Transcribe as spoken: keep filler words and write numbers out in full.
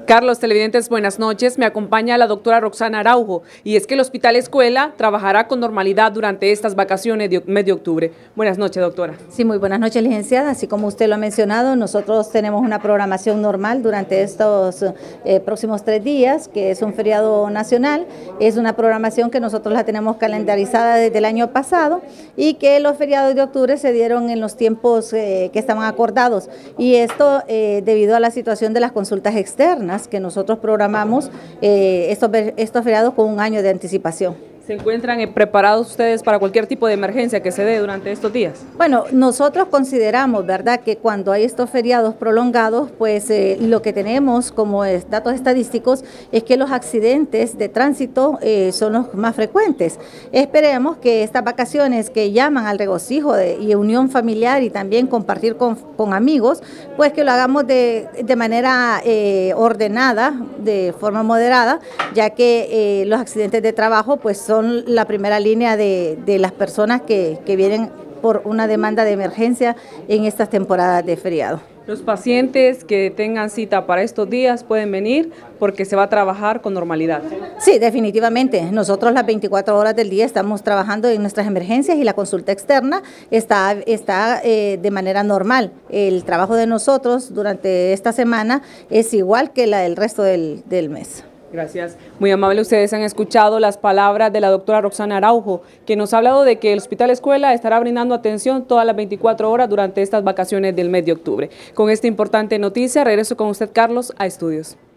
Carlos, televidentes, buenas noches. Me acompaña la doctora Roxana Araujo y es que el Hospital Escuela trabajará con normalidad durante estas vacaciones de mes de octubre. Buenas noches, doctora. Sí, muy buenas noches, licenciada. Así como usted lo ha mencionado, nosotros tenemos una programación normal durante estos eh, próximos tres días, que es un feriado nacional. Es una programación que nosotros la tenemos calendarizada desde el año pasado y que los feriados de octubre se dieron en los tiempos eh, que estaban acordados. Y esto eh, debido a la situación de las consultas externas, que nosotros programamos eh, estos, estos feriados con un año de anticipación. ¿Se encuentran preparados ustedes para cualquier tipo de emergencia que se dé durante estos días? Bueno, nosotros consideramos, ¿verdad?, que cuando hay estos feriados prolongados, pues eh, lo que tenemos como es, datos estadísticos es que los accidentes de tránsito eh, son los más frecuentes. Esperemos que estas vacaciones que llaman al regocijo de, y unión familiar y también compartir con, con amigos, pues que lo hagamos de, de manera eh, ordenada, de forma moderada, ya que eh, los accidentes de trabajo pues son son la primera línea de, de las personas que, que vienen por una demanda de emergencia en estas temporadas de feriado. Los pacientes que tengan cita para estos días pueden venir porque se va a trabajar con normalidad. Sí, definitivamente. Nosotros las veinticuatro horas del día estamos trabajando en nuestras emergencias y la consulta externa está, está eh, de manera normal. El trabajo de nosotros durante esta semana es igual que la del resto del, del mes. Gracias. Muy amable, ustedes han escuchado las palabras de la doctora Roxana Araujo, que nos ha hablado de que el Hospital Escuela estará brindando atención todas las veinticuatro horas durante estas vacaciones del mes de octubre. Con esta importante noticia, regreso con usted, Carlos, a estudios.